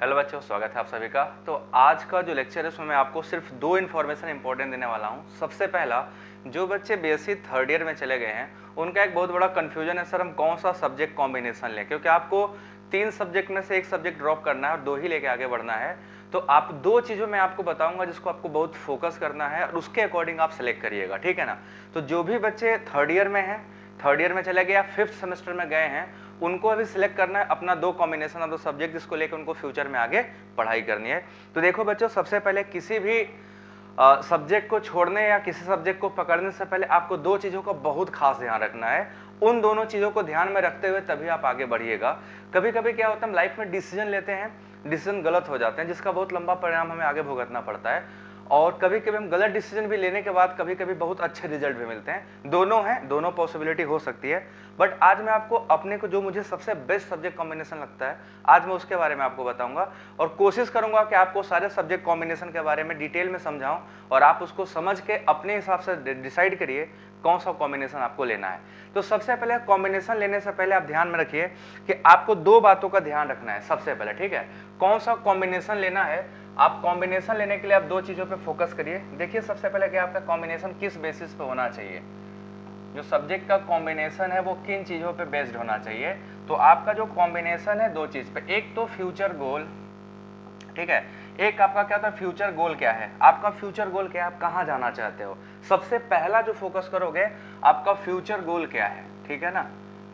Hello बच्चों, स्वागत है आप सभी का। तो आज का जो लेक्चर है उसमें मैं आपको सिर्फ दो इन्फॉर्मेशन इंपॉर्टेंट देने वाला हूं। सबसे पहला, जो बच्चे बीएससी थर्ड ईयर में चले गए हैं उनका एक बहुत बड़ा कंफ्यूजन है, सर हम कौन सा सब्जेक्ट कॉम्बिनेशन लें, क्योंकि आपको 3 सब्जेक्ट में से एक सब्जेक्ट ड्रॉप करना है और 2 ही लेके आगे बढ़ना है। तो आप 2 चीज़ों में आपको बताऊंगा जिसको आपको बहुत फोकस करना है और उसके अकॉर्डिंग आप सेलेक्ट करिएगा, ठीक है ना। तो जो भी बच्चे थर्ड ईयर में हैं, थर्ड ईयर में चले गए या 5th सेमेस्टर में गए हैं, उनको अभी सिलेक्ट करना है अपना 2 कॉम्बिनेशन ऑफ द सब्जेक्ट जिसको लेकर उनको फ्यूचर में आगे पढ़ाई करनी है। तो देखो बच्चों, सबसे पहले किसी भी सब्जेक्ट को छोड़ने या किसी सब्जेक्ट को पकड़ने से पहले आपको 2 चीज़ों का बहुत खास ध्यान रखना है। उन दोनों चीज़ों को ध्यान में रखते हुए तभी आप आगे बढ़िएगा। कभी कभी क्या होता है, हम लाइफ में डिसीजन लेते हैं, डिसीजन गलत हो जाते हैं जिसका बहुत लंबा परिणाम हमें आगे भुगतना पड़ता है, और कभी कभी हम गलत डिसीजन भी लेने के बाद कभी कभी बहुत अच्छे रिजल्ट भी मिलते हैं। दोनों हैं, दोनों पॉसिबिलिटी हो सकती है। बट आज मैं आपको अपने को जो मुझे सबसे बेस्ट सब्जेक्ट कॉम्बिनेशन लगता है, आज मैं उसके बारे में आपको बताऊंगा और कोशिश करूंगा कि आपको सारे सब्जेक्ट कॉम्बिनेशन के बारे में डिटेल में समझाऊं और आप उसको समझ के अपने हिसाब से डिसाइड करिए कौन सा कॉम्बिनेशन आपको लेना है। तो सबसे पहले कॉम्बिनेशन लेने से पहले आप ध्यान में रखिए कि आपको 2 बातों का ध्यान रखना है। सबसे पहले, ठीक है, कौन सा कॉम्बिनेशन लेना है। आप कॉम्बिनेशन लेने के लिए आप 2 चीजों पे फोकस करिए। देखिए सबसे पहले कि आपका कॉम्बिनेशन किस बेसिस पे होना चाहिए, जो सब्जेक्ट का कॉम्बिनेशन है वो किन चीजों पे बेस्ड होना चाहिए। तो आपका जो कॉम्बिनेशन है 2 चीज पे, एक तो फ्यूचर गोल, ठीक है, एक आपका क्या था फ्यूचर गोल क्या है, आपका फ्यूचर गोल क्या है, आप कहां जाना चाहते हो। सबसे पहला जो फोकस करोगे आपका फ्यूचर गोल क्या है, ठीक है ना,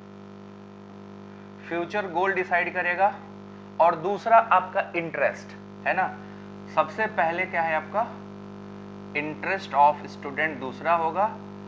फ्यूचर गोल डिसाइड करेगा। और दूसरा आपका इंटरेस्ट है ना, सबसे पहले क्या है आपका इंटरेस्ट ऑफ स्टूडेंट दूसरा होगा,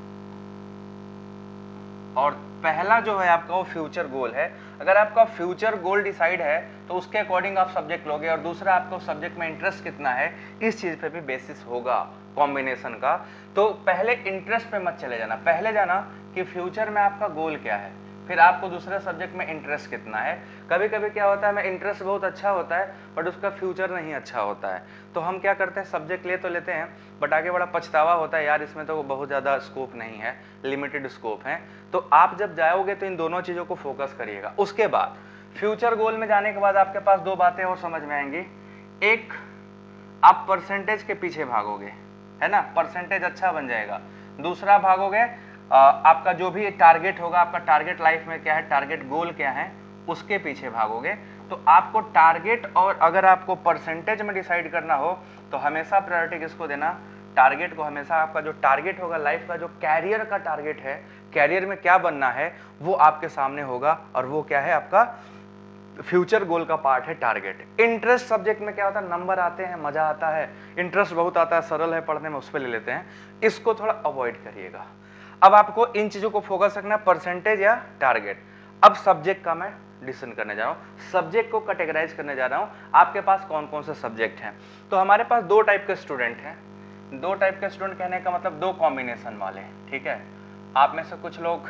और पहला जो है आपका वो फ्यूचर गोल है। अगर आपका फ्यूचर गोल डिसाइड है तो उसके अकॉर्डिंग आप सब्जेक्ट लोगे, और दूसरा आपको सब्जेक्ट में इंटरेस्ट कितना है इस चीज पे भी बेसिस होगा कॉम्बिनेशन का। तो पहले इंटरेस्ट पे मत चले जाना, पहले जाना कि फ्यूचर में आपका गोल क्या है, फिर आपको दूसरे सब्जेक्ट में इंटरेस्ट कितना है। कभी कभी क्या होता है, हमें इंटरेस्ट बहुत अच्छा होता है बट उसका फ्यूचर नहीं अच्छा होता है, तो हम क्या करते हैं सब्जेक्ट ले तो लेते हैं बट आगे बड़ा पछतावा होता है, यार इसमें तो बहुत ज़्यादा स्कोप नहीं है, लिमिटेड स्कोप है। तो आप जब जाओगे तो इन दोनों चीज़ों को फोकस करिएगा। उसके बाद फ्यूचर गोल में जाने के बाद आपके पास 2 बातें और समझ में आएंगी। एक, आप परसेंटेज के पीछे भागोगे, है ना, परसेंटेज अच्छा बन जाएगा। दूसरा भागोगे आपका जो भी टारगेट होगा, आपका टारगेट लाइफ में क्या है, टारगेट गोल क्या है, उसके पीछे भागोगे। तो आपको टारगेट और अगर आपको परसेंटेज में डिसाइड करना हो तो हमेशा प्रायोरिटी किसको देना, टारगेट को। हमेशा आपका जो टारगेट होगा लाइफ का, जो कैरियर का टारगेट है, कैरियर में क्या बनना है वो आपके सामने होगा, और वो क्या है आपका फ्यूचर गोल का पार्ट है टारगेट। इंटरेस्ट सब्जेक्ट में क्या होता है, नंबर आते हैं, मजा आता है, इंटरेस्ट बहुत आता है, सरल है पढ़ने में, उस पर ले लेते हैं, इसको थोड़ा अवॉइड करिएगा। अब आपको इन चीजों को फोकस रखना है, परसेंटेज या टारगेट। अब सब्जेक्ट का मैं डिसीजन करने जा रहा हूं, सब्जेक्ट को कैटेगराइज करने जा रहा हूं, आपके पास कौन कौन से सब्जेक्ट हैं। तो हमारे पास 2 टाइप के स्टूडेंट हैं। 2 टाइप के स्टूडेंट कहने का मतलब 2 कॉम्बिनेशन वाले, ठीक है। आप में से कुछ लोग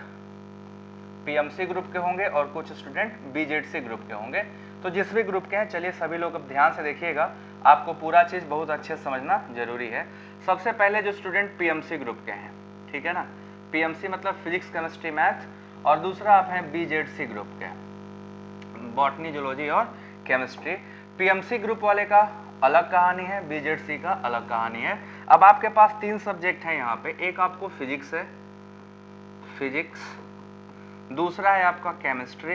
पीएमसी ग्रुप के होंगे और कुछ स्टूडेंट बीजेडसी ग्रुप के होंगे। तो जिस भी ग्रुप के हैं, चलिए सभी लोग अब ध्यान से देखिएगा, आपको पूरा चीज बहुत अच्छे से समझना जरूरी है। सबसे पहले जो स्टूडेंट पीएमसी ग्रुप के हैं, ठीक है ना, पीएमसी मतलब फिजिक्स केमिस्ट्री मैथ, और दूसरा आप हैं बीजेडसी ग्रुप के, बॉटनी जूलॉजी और केमिस्ट्री। पीएमसी ग्रुप वाले का अलग कहानी है, बीजेडसी का अलग कहानी है। अब आपके पास 3 सब्जेक्ट हैं यहाँ पे, एक आपको फिजिक्स है, फिजिक्स, दूसरा है आपका केमिस्ट्री,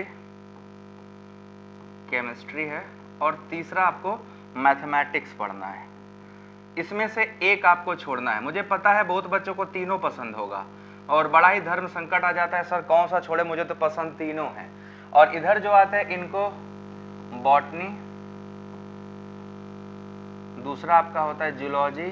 केमिस्ट्री है, और तीसरा आपको मैथमेटिक्स पढ़ना है। इसमें से एक आपको छोड़ना है। मुझे पता है बहुत बच्चों को तीनों पसंद होगा और बड़ा ही धर्म संकट आ जाता है, सर कौन सा छोड़े, मुझे तो पसंद तीनों हैं। और इधर जो आता है इनको बॉटनी, दूसरा आपका होता है जूलॉजी,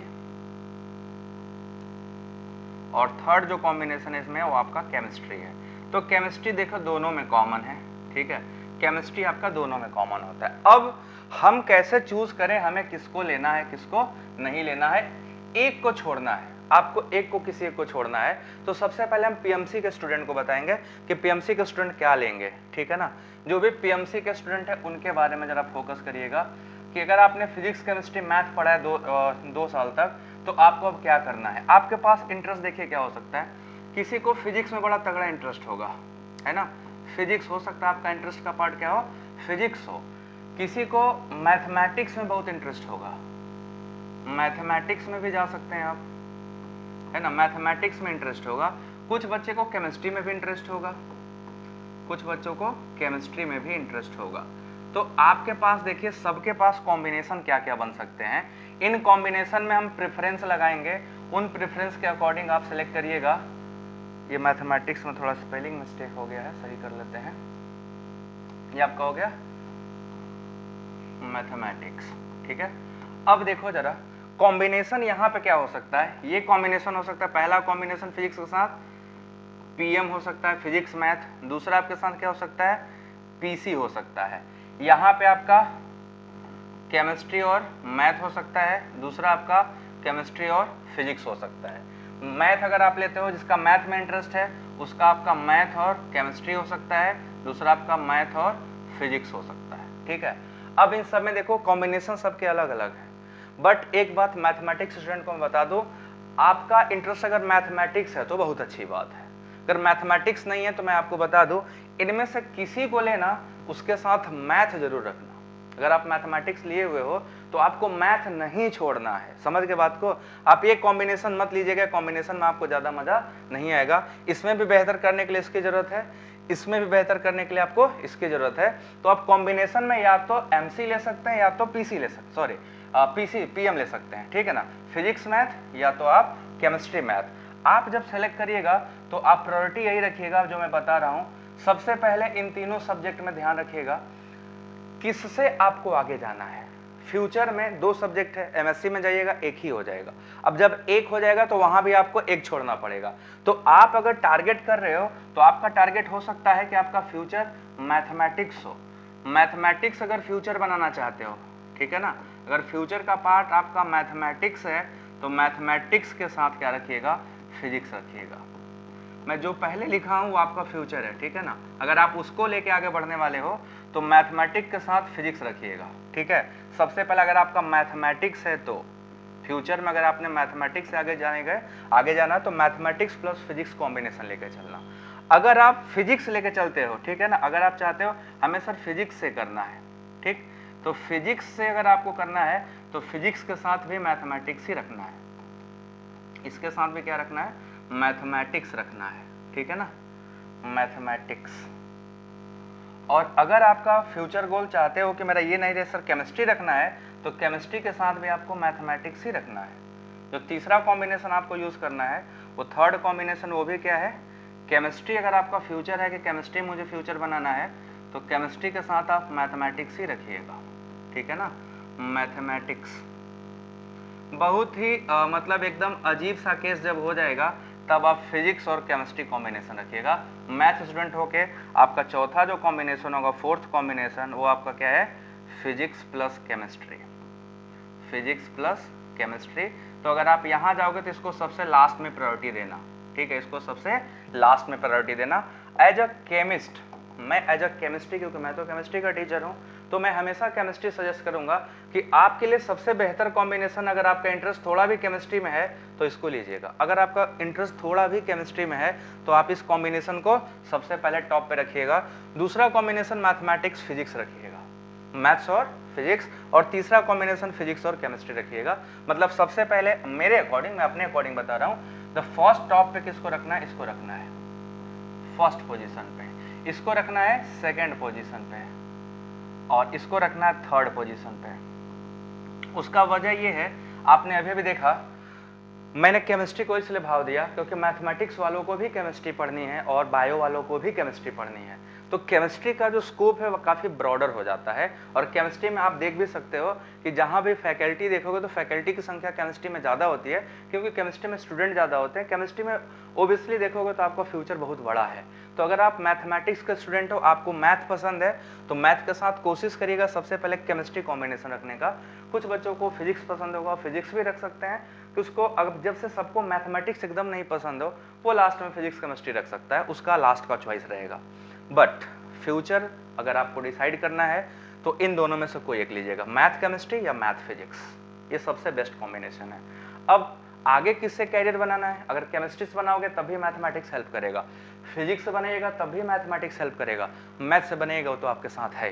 और थर्ड जो कॉम्बिनेशन है इसमें वो आपका केमिस्ट्री है। तो केमिस्ट्री देखो दोनों में कॉमन है, ठीक है, केमिस्ट्री आपका दोनों में कॉमन होता है। अब हम कैसे चूज करें, हमें किसको लेना है किसको नहीं लेना है, एक को छोड़ना है आपको, एक को किसी एक को छोड़ना है। तो सबसे पहले हम पीएमसी के स्टूडेंट को बताएंगे कि पीएमसी के स्टूडेंट क्या लेंगे, ठीक है ना। जो भी पीएमसी के स्टूडेंट है उनके बारे में जरा फोकस करिएगा कि अगर आपने फिजिक्स केमिस्ट्री मैथ पढ़ा है 2 साल तक, तो आपको अब क्या करना है। आपके पास इंटरेस्ट देखिए क्या हो सकता है, किसी को फिजिक्स में बड़ा तगड़ा इंटरेस्ट होगा, है ना, फिजिक्स हो सकता है आपका इंटरेस्ट का पार्ट क्या हो, फिजिक्स हो। किसी को मैथमेटिक्स में बहुत इंटरेस्ट होगा, मैथमेटिक्स में भी जा सकते हैं आप, है ना, मैथमेटिक्स में इंटरेस्ट होगा। कुछ बच्चे को केमिस्ट्री में भी इंटरेस्ट होगा, कुछ बच्चों को केमिस्ट्री में भी इंटरेस्ट होगा। तो आपके पास देखिए सबके पास कॉम्बिनेशन क्या क्या बन सकते हैं, इन कॉम्बिनेशन में हम प्रेफरेंस लगाएंगे, उन प्रेफरेंस के अकॉर्डिंग आप सेलेक्ट करिएगा। ये मैथमेटिक्स में थोड़ा स्पेलिंग मिस्टेक हो गया है, सही कर लेते हैं। ये आपका हो गया मैथमेटिक्स, ठीक है। अब देखो जरा कॉम्बिनेशन यहाँ पे क्या हो सकता है, ये कॉम्बिनेशन हो सकता है, पहला कॉम्बिनेशन फिजिक्स के साथ पीएम हो सकता है, फिजिक्स मैथ। दूसरा आपके साथ क्या हो सकता है, पीसी हो सकता है। यहाँ पे आपका केमिस्ट्री और मैथ हो सकता है, दूसरा आपका केमिस्ट्री और फिजिक्स हो सकता है। मैथ अगर आप लेते हो, जिसका मैथ में इंटरेस्ट है उसका आपका मैथ और केमिस्ट्री हो सकता है, दूसरा आपका मैथ और फिजिक्स हो सकता है, ठीक है। अब इन सब में देखो कॉम्बिनेशन सबके अलग अलग है, बट एक बात मैथमेटिक्स स्टूडेंट को मैं बता दूं, आपका इंटरेस्ट अगर मैथमेटिक्स है तो बहुत अच्छी बात है। अगर मैथमेटिक्स नहीं है तो मैं आपको बता दूं, इनमें से किसी को लेना, उसके साथ मैथ जरूर रखना। अगर आप मैथमेटिक्स लिए हुए हो तो आपको मैथ नहीं छोड़ना है, समझ के बात को। आप ये कॉम्बिनेशन मत लीजिएगा, कॉम्बिनेशन में आपको ज्यादा मजा नहीं आएगा। इसमें भी बेहतर करने के लिए इसकी जरूरत है, इसमें भी बेहतर करने के लिए आपको इसकी जरूरत है। तो आप कॉम्बिनेशन में या तो एमसी ले सकते हैं या तो पीसी ले सकते, सॉरी पीएम ले सकते हैं, ठीक है ना, फिजिक्स मैथ या तो आप केमिस्ट्री मैथ। आप जब सेलेक्ट करिएगा तो आप प्रायोरिटी यही रखिएगा जो मैं बता रहा हूं। सबसे पहले इन तीनों सब्जेक्ट में ध्यान रखिएगा किससे आपको आगे जाना है। फ्यूचर में 2 सब्जेक्ट है, एमएससी में जाइएगा एक ही हो जाएगा। अब जब एक हो जाएगा तो वहां भी आपको एक छोड़ना पड़ेगा। तो आप अगर टारगेट कर रहे हो तो आपका टारगेट हो सकता है कि आपका फ्यूचर मैथमेटिक्स हो। मैथमेटिक्स अगर फ्यूचर बनाना चाहते हो, ठीक है ना, अगर फ्यूचर का पार्ट आपका मैथमेटिक्स है तो मैथमेटिक्स के साथ क्या रखिएगा, फिजिक्स रखिएगा। मैं जो पहले लिखा हूं वो आपका फ्यूचर है, ठीक है ना। अगर आप उसको लेके आगे बढ़ने वाले हो तो मैथमेटिक्स के साथ फिजिक्स रखिएगा, ठीक है। सबसे पहले अगर आपका मैथमेटिक्स है तो फ्यूचर में अगर आपने मैथमेटिक्स से आगे जाना तो मैथमेटिक्स प्लस फिजिक्स कॉम्बिनेशन लेके चलना। अगर आप फिजिक्स लेके चलते हो, ठीक है ना, अगर आप चाहते हो हमें सर फिजिक्स से करना है, ठीक, तो फिजिक्स से अगर आपको करना है तो फिजिक्स के साथ भी मैथमेटिक्स ही रखना है, इसके साथ भी क्या रखना है, मैथमेटिक्स रखना है, ठीक है ना, मैथमेटिक्स। और अगर आपका फ्यूचर गोल चाहते हो कि मेरा ये नहीं रहे सर केमिस्ट्री रखना है, तो केमिस्ट्री के साथ भी आपको मैथमेटिक्स ही रखना है। जो तीसरा कॉम्बिनेशन आपको यूज करना है, वो थर्ड कॉम्बिनेशन, वो भी क्या है, केमिस्ट्री। अगर आपका फ्यूचर है कि केमिस्ट्री मुझे फ्यूचर बनाना है तो केमिस्ट्री के साथ आप मैथमेटिक्स ही रखिएगा, ठीक है ना, मैथमेटिक्स। बहुत ही मतलब एकदम अजीब सा केस जब हो जाएगा तब आप फिजिक्स और केमिस्ट्री कॉम्बिनेशन रखिएगा। मैथ स्टूडेंट होके आपका चौथा जो कॉम्बिनेशन होगा, फोर्थ कॉम्बिनेशन, वो आपका क्या है, physics plus chemistry, physics plus chemistry. तो अगर आप यहां जाओगे तो इसको सबसे लास्ट में प्रायोरिटी देना, ठीक है, इसको सबसे लास्ट में प्रायोरिटी देना। एज अ केमिस्ट, मैं एज अ केमिस्ट्री, क्योंकि मैं तो केमिस्ट्री का टीचर हूं, तो मैं हमेशा केमिस्ट्री सजेस्ट करूंगा कि आपके लिए सबसे बेहतर कॉम्बिनेशन, अगर आपका इंटरेस्ट थोड़ा भी केमिस्ट्री में है तो इसको लीजिएगा। अगर आपका इंटरेस्ट थोड़ा भी केमिस्ट्री में है तो आप इस कॉम्बिनेशन को सबसे पहले टॉप पे रखिएगा। दूसरा कॉम्बिनेशन मैथमेटिक्स फिजिक्स रखिएगा, मैथ्स और फिजिक्स, और तीसरा कॉम्बिनेशन फिजिक्स और केमिस्ट्री रखिएगा। मतलब सबसे पहले मेरे अकॉर्डिंग, मैं अपने अकॉर्डिंग बता रहा हूं, द फर्स्ट टॉप पे किसको रखना है, इसको रखना है फर्स्ट पोजीशन पे, इसको रखना है सेकंड पोजीशन पे, और इसको रखना है थर्ड पोजीशन पे। उसका वजह ये है, आपने अभी भी देखा, मैंने केमिस्ट्री को इसलिए भाव दिया क्योंकि मैथमेटिक्स वालों को भी केमिस्ट्री पढ़नी है और बायो वालों को भी केमिस्ट्री पढ़नी है। तो केमिस्ट्री का जो स्कोप है वो काफी ब्रॉडर हो जाता है। और केमिस्ट्री में आप देख भी सकते हो कि जहां भी फैकल्टी देखोगे तो फैकल्टी की संख्या केमिस्ट्री में ज्यादा होती है, क्योंकि केमिस्ट्री में स्टूडेंट ज्यादा होते हैं। केमिस्ट्री में ओबियसली देखोगे तो आपका फ्यूचर बहुत बड़ा है। तो अगर आप मैथमेटिक्स के स्टूडेंट हो, आपको मैथ पसंद है, तो मैथ के साथ कोशिश करिएगा सबसे पहले केमिस्ट्री कॉम्बिनेशन रखने का। कुछ बच्चों को फिजिक्स पसंद होगा, फिजिक्स भी रख सकते हैं, कि उसको अब जब से सबको मैथमेटिक्स एकदम नहीं पसंद हो, वो लास्ट में फिजिक्स केमिस्ट्री रख सकता है, उसका लास्ट का चॉइस रहेगा। बट फ्यूचर अगर आपको डिसाइड करना है तो इन दोनों में से कोई एक लीजिएगा, मैथ केमिस्ट्री या मैथ फिजिक्स, ये सबसे बेस्ट कॉम्बिनेशन है। अब आगे किससे कैरियर बनाना है, अगर केमिस्ट्री से बनाओगे तब भी मैथमेटिक्स हेल्प करेगा, फिजिक्स से बनेगा तब भी मैथमेटिक्स हेल्प करेगा, मैथ से बनेगा तो आपके साथ है ही।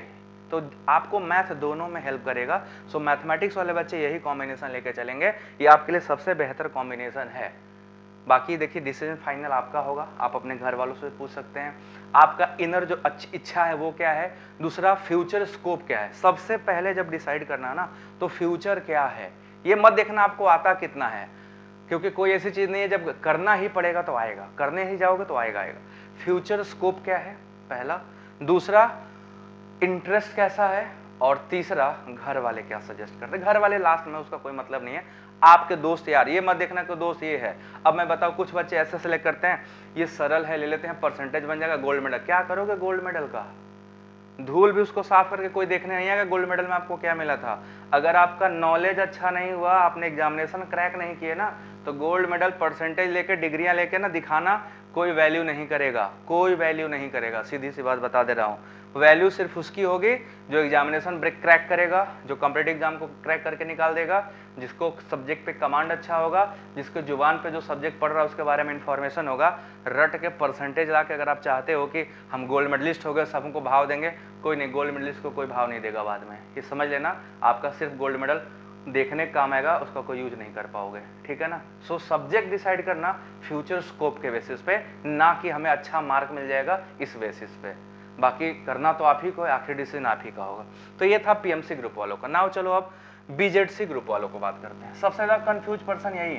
तो आपको मैथ दोनों में हेल्प करेगा। सो मैथमेटिक्स वाले बच्चे यही कॉम्बिनेशन लेके चलेंगे, ये आपके लिए सबसे बेहतर कॉम्बिनेशन है। बाकी देखिए डिसीजन फाइनल आपका होगा, आप अपने घर वालों से पूछ सकते हैं। आपका इनर जो इच्छा है वो क्या है, दूसरा फ्यूचर स्कोप क्या है। सबसे पहले जब डिसाइड करना है ना, तो फ्यूचर क्या है ये मत देखना आपको आता कितना है, क्योंकि कोई ऐसी चीज नहीं है जब करना ही पड़ेगा तो आएगा, करने ही जाओगे तो आएगा। फ्यूचर स्कोप क्या है पहला, दूसरा इंटरेस्ट कैसा है, और तीसरा घर वाले क्या सजेस्ट करते हैं। घर वाले लास्ट में, उसका कोई मतलब नहीं है। आपके दोस्त यार ये मत देखना कि दोस्त ये है। अब मैं बताऊं, कुछ बच्चे ऐसे सेलेक्ट करते हैं, ये सरल है ले लेते हैं, परसेंटेज बन जाएगा गोल्ड मेडल। क्या करोगे गोल्ड मेडल का, धूल भी उसको साफ करके कोई देखने नहीं आएगा गोल्ड मेडल में आपको क्या मिला था। अगर आपका नॉलेज अच्छा नहीं हुआ, आपने एग्जामिनेशन क्रैक नहीं किए ना, तो गोल्ड मेडल परसेंटेज लेके डिग्रियां लेके ना दिखाना कोई वैल्यू नहीं करेगा, कोई वैल्यू नहीं करेगा। सीधी सी बात बता दे रहा हूँ, वैल्यू सिर्फ उसकी होगी जो एग्जामिनेशन ब्रेक क्रैक करेगा, जो कॉम्पिटिटिव एग्जाम को क्रैक करके निकाल देगा, जिसको सब्जेक्ट पे कमांड अच्छा होगा, जिसके जुबान पे जो सब्जेक्ट पढ़ रहा है उसके बारे में इंफॉर्मेशन होगा। रट के परसेंटेज ला के अगर आप चाहते हो कि हम गोल्ड मेडलिस्ट हो गए सबको भाव देंगे, कोई नहीं, गोल्ड मेडलिस्ट को कोई भाव नहीं देगा बाद में। ये समझ लेना, आपका सिर्फ गोल्ड मेडल देखने काम आएगा, उसका कोई यूज नहीं कर पाओगे, ठीक है ना। सो सब्जेक्ट डिसाइड करना फ्यूचर स्कोप के बेसिस पे, ना कि हमें अच्छा मार्क मिल जाएगा इस बेसिस पे। बाकी करना तो आप ही को है, आखिरी डिसीजन आप ही का होगा। तो ये था पीएमसी ग्रुप वालों का। नाउ चलो अब बीजेडसी ग्रुप वालों को बात करते हैं। सबसे ज्यादा कंफ्यूज पर्सन यही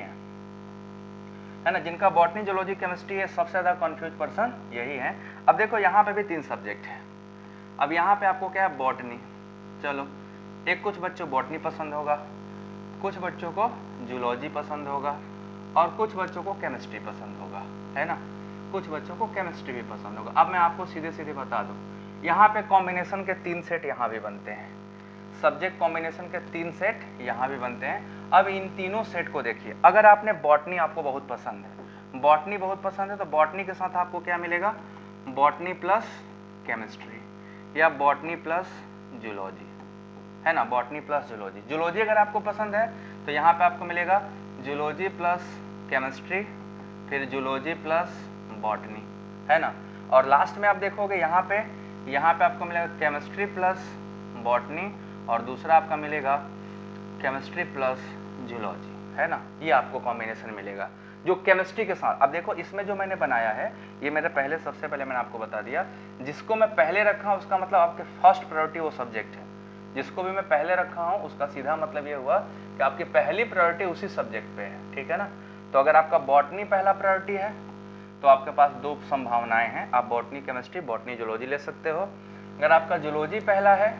है ना, जिनका बॉटनी जूलॉजी केमिस्ट्री है, सबसे ज्यादा कंफ्यूज पर्सन यही है। अब देखो यहाँ पे भी 3 सब्जेक्ट है। अब यहाँ पे आपको क्या है, बॉटनी। चलो एक कुछ बच्चों बॉटनी पसंद होगा, कुछ बच्चों को जूलॉजी पसंद होगा, और कुछ बच्चों को केमिस्ट्री पसंद होगा, है ना, कुछ बच्चों को केमिस्ट्री भी पसंद होगा। अब मैं आपको सीधे सीधे बता दूं, यहाँ पे कॉम्बिनेशन के 3 सेट यहाँ भी बनते हैं, सब्जेक्ट कॉम्बिनेशन के 3 सेट यहाँ भी बनते हैं। अब इन तीनों सेट को देखिए, अगर आपने बॉटनी आपको बहुत पसंद है, बॉटनी बहुत पसंद है, तो बॉटनी के साथ आपको क्या मिलेगा, बॉटनी प्लस केमिस्ट्री या बॉटनी प्लस जूलॉजी, है ना, बॉटनी प्लस जूलॉजी। जूलॉजी अगर आपको पसंद है तो यहाँ पे आपको मिलेगा जूलॉजी प्लस केमिस्ट्री, फिर जूलॉजी प्लस बॉटनी, है ना। और लास्ट में आप देखोगे यहाँ पे आपको मिलेगा केमिस्ट्री प्लस बॉटनी, और दूसरा आपका मिलेगा केमिस्ट्री प्लस जूलॉजी, है ना। ये आपको कॉम्बिनेशन मिलेगा जो केमिस्ट्री के साथ। अब देखो इसमें जो मैंने बनाया है, ये मेरे पहले, सबसे पहले मैंने आपको बता दिया, जिसको मैं पहले रखा हूं उसका मतलब आपके फर्स्ट प्रायोरिटी वो सब्जेक्ट है। जिसको भी मैं पहले रखा हूं उसका सीधा मतलब ये हुआ कि आपकी पहली प्रायोरिटी उसी सब्जेक्ट पे है, ठीक है ना। तो अगर आपका बॉटनी पहला प्रायोरिटी है तो आपके पास 2 संभावनाएं हैं, आप बॉटनी केमिस्ट्री, बॉटनी जूलॉजी ले सकते हो। अगर आपका जूलॉजी पहला है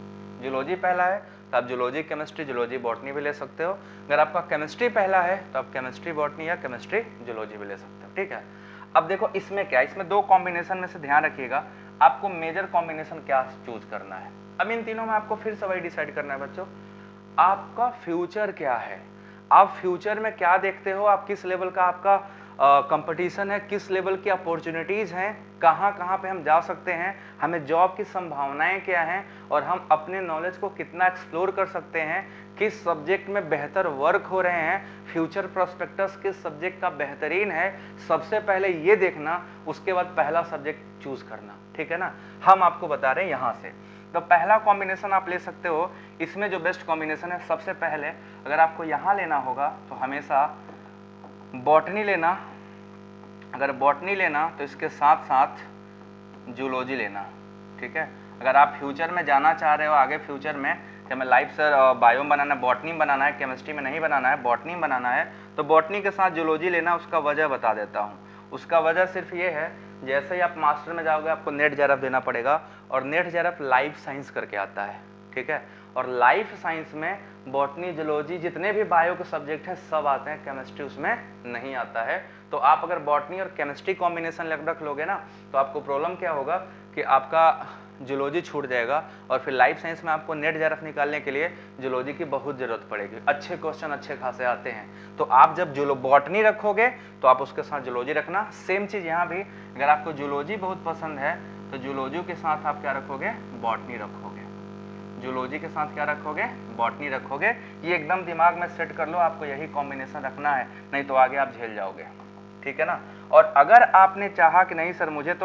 तो आप जूलॉजी केमिस्ट्री, जूलॉजी बॉटनी भी ले सकते हो। अगर आपका केमिस्ट्री पहला है तो आप केमिस्ट्री बॉटनी या केमिस्ट्री जूलॉजी भी ले सकते हो, ठीक है। अब देखो इसमें क्या है, इसमें 2 कॉम्बिनेशन में से ध्यान रखिएगा आपको मेजर कॉम्बिनेशन क्या चूज करना है। अब इन तीनों में आपको फिर से वही डिसाइड करना है बच्चों, आपका फ्यूचर क्या है, आप फ्यूचर में क्या देखते हो, आप किस लेवल का आपका कंपटीशन है, किस लेवल की अपॉर्चुनिटीज हैं, कहाँ कहाँ पे हम जा सकते हैं, हमें जॉब की संभावनाएं क्या हैं, और हम अपने नॉलेज को कितना एक्सप्लोर कर सकते हैं, किस सब्जेक्ट में बेहतर वर्क हो रहे हैं, फ्यूचर प्रोस्पेक्टस किस सब्जेक्ट का बेहतरीन है। सबसे पहले ये देखना, उसके बाद पहला सब्जेक्ट चूज करना, ठीक है ना। हम आपको बता रहे हैं यहाँ से, तो पहला कॉम्बिनेशन आप ले सकते हो। इसमें जो बेस्ट कॉम्बिनेशन है, सबसे पहले अगर आपको यहाँ लेना होगा तो हमेशा बॉटनी लेना, अगर बॉटनी लेना तो इसके साथ साथ जूलॉजी लेना, ठीक है। अगर आप फ्यूचर में जाना चाह रहे हो आगे फ्यूचर में कि हमें लाइफ सर बायो बनाना है, बॉटनी बनाना है, केमिस्ट्री में नहीं बनाना है, बॉटनी बनाना है, तो बॉटनी के साथ जूलॉजी लेना। उसका वजह बता देता हूँ, उसका वजह सिर्फ ये है, जैसे ही आप मास्टर में जाओगे आपको नेट जेआरएफ देना पड़ेगा, और नेट जेआरएफ लाइफ साइंस करके आता है, ठीक है। और लाइफ साइंस में बॉटनी, जूलॉजी, जितने भी बायो के सब्जेक्ट हैं सब आते हैं, केमिस्ट्री उसमें नहीं आता है। तो आप अगर बॉटनी और केमिस्ट्री कॉम्बिनेशन रख लोगे ना, तो आपको प्रॉब्लम क्या होगा कि आपका जूलॉजी छूट जाएगा, और फिर लाइफ साइंस में आपको नेट जेआरएफ निकालने के लिए जूलॉजी की बहुत जरूरत पड़ेगी। अच्छे क्वेश्चन अच्छे खासे आते हैं, तो आप जब बॉटनी रखोगे तो आप उसके साथ जूलॉजी रखना। सेम चीज यहाँ भी, अगर आपको जूलॉजी बहुत पसंद है तो जूलॉजी के साथ आप क्या रखोगे, बॉटनी रखोगे। जूलॉजी के साथ क्या रखोगे, बॉटनी रखोगे। ये एकदम दिमाग में सेट कर लो, आपको यही कॉम्बिनेशन रखना है, नहीं तो आगे आप झेल जाओगे, ठीक है ना। और अगर आपने चाहा कि नहीं सर मुझे तो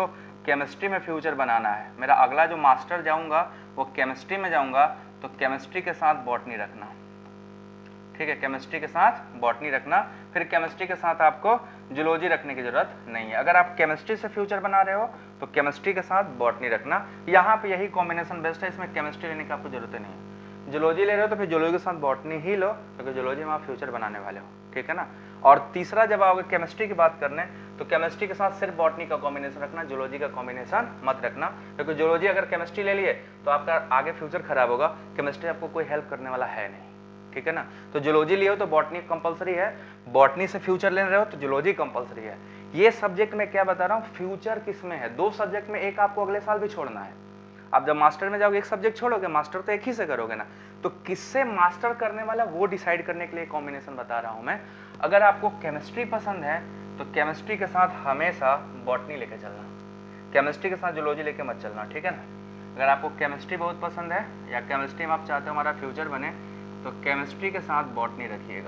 केमिस्ट्री में फ्यूचर बनाना है, मेरा अगला जो मास्टर जाऊंगा वो केमिस्ट्री में जाऊंगा, तो केमिस्ट्री के साथ बॉटनी रखना, ठीक है, केमिस्ट्री के साथ बॉटनी रखना। फिर केमिस्ट्री के साथ आपको जूलॉजी रखने की जरूरत नहीं है। अगर आप केमिस्ट्री से फ्यूचर बना रहे हो तो केमिस्ट्री के साथ बॉटनी रखना। यहाँ पे यही कॉम्बिनेशन बेस्ट है, इसमें केमिस्ट्री लेने की आपको जरूरत नहीं है। जूलॉजी ले रहे हो तो फिर जूलॉजी के साथ बॉटनी ही लो, क्योंकि जूलॉजी में आप फ्यूचर बनाने वाले हो, ठीक है ना। और तीसरा, जब आओगे केमिस्ट्री की बात करने, तो केमिस्ट्री के साथ सिर्फ बॉटनी का कॉम्बिनेशन रखना, जूलॉजी का कॉम्बिनेशन मत रखना, क्योंकि जूलॉजी अगर केमिस्ट्री ले लिए तो आपका आगे फ्यूचर खराब होगा, केमिस्ट्री आपको कोई हेल्प करने वाला है नहीं, ठीक है ना। तो जूलॉजी लिए हो तो बॉटनी कंपलसरी है, बॉटनी से फ्यूचर ले रहे हो तो जूलॉजी कंपलसरी है। ये सब्जेक्ट में क्या बता रहा हूँ, फ्यूचर किसमें है, 2 सब्जेक्ट में एक आपको अगले साल भी छोड़ना है। आप जब मास्टर में जाओगे एक सब्जेक्ट छोड़ोगे, मास्टर तो एक ही से करोगे ना, तो किससे मास्टर करने वाला वो डिसाइड करने के लिए कॉम्बिनेशन बता रहा हूं मैं। अगर आपको केमिस्ट्री पसंद है तो केमिस्ट्री के साथ हमेशा बॉटनी लेके चलना, केमिस्ट्री के साथ जूलॉजी लेके मत चलना, ठीक है ना। अगर आपको केमिस्ट्री बहुत पसंद है या केमिस्ट्री में आप चाहते हो हमारा फ्यूचर बने, तो केमिस्ट्री के साथ बॉटनी रखिएगा,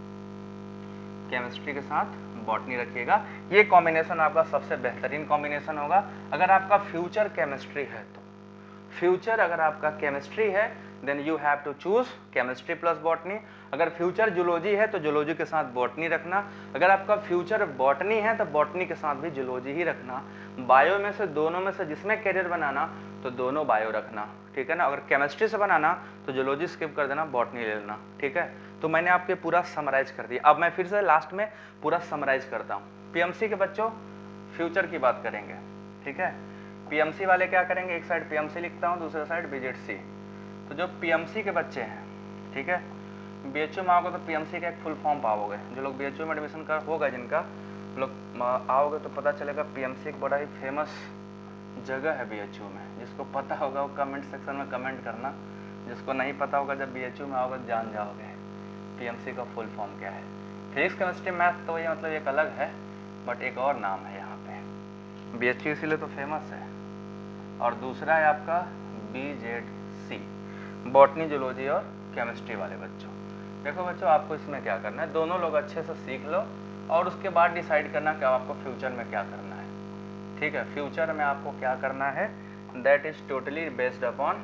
केमिस्ट्री के साथ बॉटनी रखिएगा। ये कॉम्बिनेशन आपका सबसे बेहतरीन कॉम्बिनेशन होगा अगर आपका फ्यूचर केमिस्ट्री है तो। फ्यूचर अगर आपका केमिस्ट्री है then you have to choose chemistry plus botany. अगर फ्यूचर जूलॉजी है तो जूलॉजी के साथ बॉटनी रखना। अगर आपका फ्यूचर बॉटनी है तो बॉटनी के साथ भी जूलॉजी ही रखना। बायो में से दोनों में से जिसमें कैरियर बनाना तो दोनों बायो रखना, ठीक है ना। अगर केमिस्ट्री से बनाना तो जूलॉजी स्किप कर देना, बॉटनी ले लेना, ठीक है। तो मैंने आपके पूरा समराइज कर दिया। अब मैं फिर से लास्ट में पूरा समराइज करता हूँ। पीएमसी के बच्चों फ्यूचर की बात करेंगे, ठीक है। पीएमसी वाले क्या करेंगे, एक साइड पीएमसी लिखता हूँ, दूसरे साइड बीजेडसी। तो जो पीएमसी के बच्चे हैं, ठीक है, बीएचयू में आओगे तो पीएमसी का एक फुल फॉर्म पाओगे। जो लोग बीएचयू में एडमिशन कर होगा जिनका, लोग आओगे तो पता चलेगा पीएमसी एक बड़ा ही फेमस जगह है बीएचयू में। जिसको पता होगा वो कमेंट सेक्शन में कमेंट करना, जिसको नहीं पता होगा जब बीएचयू में आओगे जान जाओगे पीएमसी का फुल फॉर्म क्या है। फिजिक्स केमिस्ट्री मैथ तो ये मतलब एक अलग है, बट एक और नाम है यहाँ पे, बीएचयू इसीलिए तो फेमस है। और दूसरा है आपका बीजेडसी, बॉटनी जूलॉजी और केमिस्ट्री वाले बच्चों। देखो बच्चों, आपको इसमें क्या करना है, दोनों लोग अच्छे से सीख लो और उसके बाद डिसाइड करना कि आपको फ्यूचर में क्या करना है, ठीक है। फ्यूचर में आपको क्या करना है that is totally based upon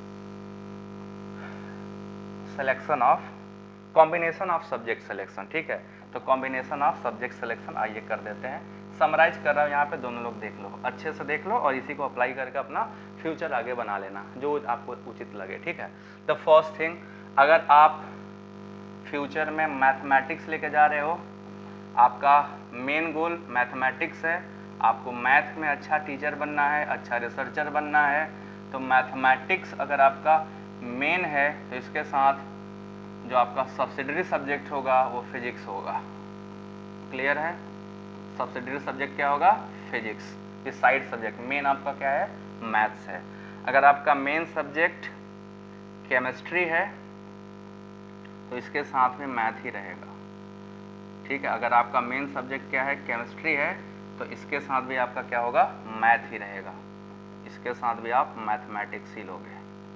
selection of combination of subject selection, ठीक है। तो कॉम्बिनेशन ऑफ सब्जेक्ट सिलेक्शन आइए कर देते हैं। समराइज कर रहा हूँ यहाँ पे, दोनों लोग देख लो, अच्छे से देख लो और इसी को अप्लाई करके अपना फ्यूचर आगे बना लेना जो आपको उचित लगे, ठीक है। द फर्स्ट थिंग, अगर आप फ्यूचर में मैथमेटिक्स लेके जा रहे हो, आपका मेन गोल मैथमेटिक्स है, आपको मैथ में अच्छा टीचर बनना है, अच्छा रिसर्चर बनना है, तो मैथमेटिक्स अगर आपका मेन है तो इसके साथ जो आपका सब्सिडरी सब्जेक्ट होगा वो फिजिक्स होगा। क्लियर है, सब्सिडरी सब्जेक्ट क्या होगा, फिजिक्स। ये साइड सब्जेक्ट, मेन आपका क्या है, मैथ्स है। अगर आपका मेन सब्जेक्ट केमिस्ट्री है तो इसके साथ में मैथ ही रहेगा, ठीक है। अगर आपका मेन सब्जेक्ट क्या है, केमिस्ट्री है, तो इसके साथ भी आपका क्या होगा, मैथ ही रहेगा, इसके साथ भी आप मैथमेटिक्स ही लोगे।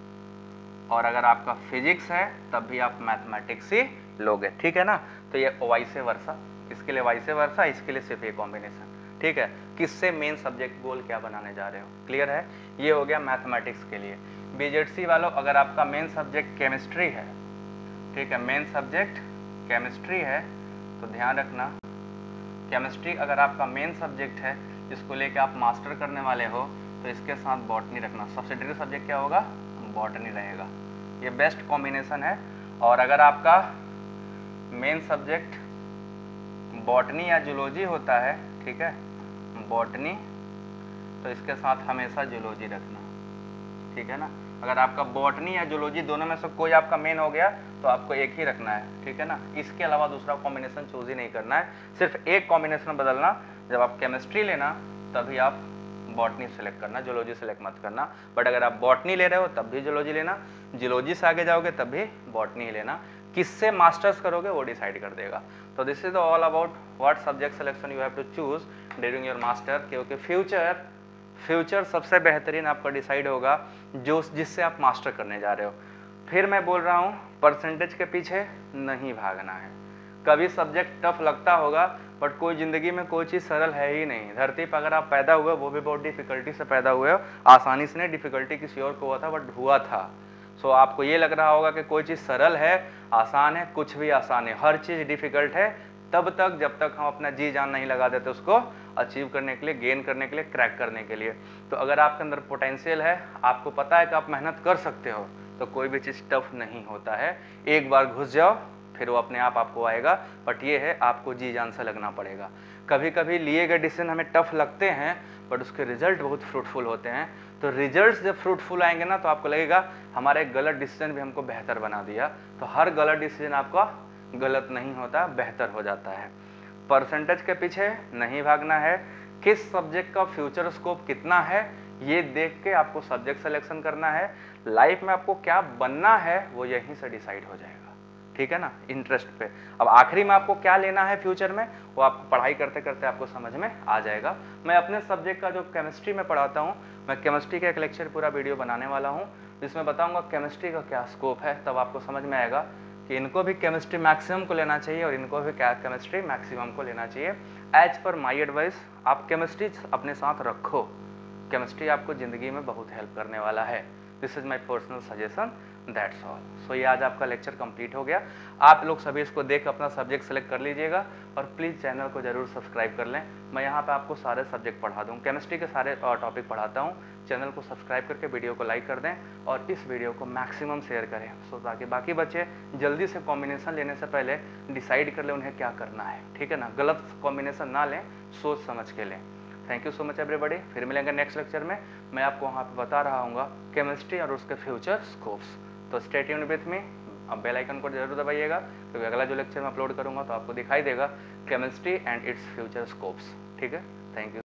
और अगर आपका फिजिक्स है तब भी आप मैथमेटिक्स ही लोगे, ठीक है ना। तो ये वाइसे वर्सा, इसके लिए वाइसे वर्सा, इसके लिए सिर्फ ये कॉम्बिनेशन, ठीक है। किससे मेन सब्जेक्ट गोल क्या बनाने जा रहे हो, क्लियर है। ये हो गया मैथमेटिक्स के लिए। बीजेडसी वालों, अगर आपका मेन सब्जेक्ट केमिस्ट्री है, ठीक है, मेन सब्जेक्ट केमिस्ट्री है, तो ध्यान रखना केमिस्ट्री अगर आपका मेन सब्जेक्ट है जिसको लेके आप मास्टर करने वाले हो, तो इसके साथ बॉटनी रखना। सब्सिडरी सब्जेक्ट क्या होगा, बॉटनी रहेगा। ये बेस्ट कॉम्बिनेशन है। और अगर आपका मेन सब्जेक्ट बॉटनी या जूलॉजी होता है, ठीक है, बॉटनी, तो इसके साथ हमेशा जूलॉजी रखना, ठीक है ना। अगर आपका बॉटनी या जूलॉजी दोनों में से कोई आपका मेन हो गया तो आपको एक ही रखना है, ठीक है ना। इसके अलावा दूसरा कॉम्बिनेशन चूज ही नहीं करना है, सिर्फ एक कॉम्बिनेशन बदलना। जब आप केमिस्ट्री लेना तभी आप बॉटनी सेलेक्ट करना, जूलॉजी सेलेक्ट मत करना। बट अगर आप बॉटनी ले रहे हो तब भी जूलॉजी लेना, जूलॉजी से आगे जाओगे तब भी बॉटनी ही लेना। किससे मास्टर्स करोगे वो डिसाइड कर देगा। तो this is all about what subject selection you have to choose during your master, क्योंकि फ्यूचर सबसे बेहतरीन आपका डिसाइड होगा जो जिससे आप मास्टर करने जा रहे हो। फिर मैं बोल रहा हूँ, परसेंटेज के पीछे नहीं भागना है। कभी सब्जेक्ट टफ लगता होगा बट कोई ज़िंदगी में कोई चीज़ सरल है ही नहीं। धरती पर अगर आप पैदा हुए वो भी बहुत डिफ़िकल्टी से पैदा हुए हो, आसानी से नहीं, डिफ़िकल्टी किसी और को हुआ था बट हुआ था। सो आपको ये लग रहा होगा कि कोई चीज़ सरल है, आसान है, कुछ भी आसान है, हर चीज़ डिफ़िकल्ट है तब तक जब तक हम अपना जी जान नहीं लगा देते उसको अचीव करने के लिए, गेन करने के लिए, क्रैक करने के लिए। तो अगर आपके अंदर पोटेंशियल है, आपको पता है कि आप मेहनत कर सकते हो, तो कोई भी चीज़ टफ नहीं होता है। एक बार घुस जाओ फिर वो अपने आप आपको आएगा, बट ये है आपको जी जान से लगना पड़ेगा। कभी कभी लिए गए डिसीजन हमें टफ लगते हैं बट उसके रिजल्ट बहुत फ्रूटफुल होते हैं। तो रिजल्ट्स जब फ्रूटफुल आएंगे ना तो आपको लगेगा हमारा एक गलत डिसीजन भी हमको बेहतर बना दिया। तो हर गलत डिसीजन आपका गलत नहीं होता, बेहतर हो जाता है। परसेंटेज के पीछे नहीं भागना है, किस सब्जेक्ट का फ्यूचर स्कोप कितना है ये देख के आपको सब्जेक्ट सिलेक्शन करना है। लाइफ में आपको क्या बनना है वो यहीं से डिसाइड हो जाएगा, ठीक है ना, इंटरेस्ट पे। अब आखिरी में आपको क्या लेना है फ्यूचर में वो आपको पढ़ाई करते करते आपको समझ में आ जाएगा। मैं अपने सब्जेक्ट का जो केमिस्ट्री में पढ़ाता हूँ, मैं केमिस्ट्री का एक लेक्चर पूरा वीडियो बनाने वाला हूँ जिसमें बताऊंगा केमिस्ट्री का क्या स्कोप है। तब आपको समझ में आएगा कि इनको भी केमिस्ट्री मैक्सिमम को लेना चाहिए और इनको भी क्या केमिस्ट्री मैक्सिमम को लेना चाहिए। एज पर माई एडवाइस आप केमिस्ट्री अपने साथ रखो, केमिस्ट्री आपको ज़िंदगी में बहुत हेल्प करने वाला है। This is my personal suggestion, that's all. So ये आज आपका लेक्चर कंप्लीट हो गया। आप लोग सभी इसको देख अपना सब्जेक्ट सेलेक्ट कर लीजिएगा और प्लीज़ चैनल को जरूर सब्सक्राइब कर लें। मैं यहाँ पे आपको सारे सब्जेक्ट पढ़ा दूँ, केमिस्ट्री के सारे टॉपिक पढ़ाता हूँ। चैनल को सब्सक्राइब करके वीडियो को लाइक कर दें और इस वीडियो को मैक्सिमम शेयर करें सो ताकि बाकी बच्चे जल्दी से कॉम्बिनेशन लेने से पहले डिसाइड कर लें उन्हें क्या करना है, ठीक है ना। गलत कॉम्बिनेशन ना लें, सोच समझ के लें। Thank you so much everybody. फिर मिलेंगे नेक्स्ट लेक्चर में। मैं आपको वहाँ पे बता रहा हूँ केमिस्ट्री और उसके फ्यूचर स्कोप्स। तो स्टे ट्यून्ड विथ मी। अब बेल आइकन को जरूर दबाइएगा क्योंकि अगला जो लेक्चर मैं अपलोड करूँगा तो आपको दिखाई देगा chemistry and its future scopes, ठीक है। Thank you.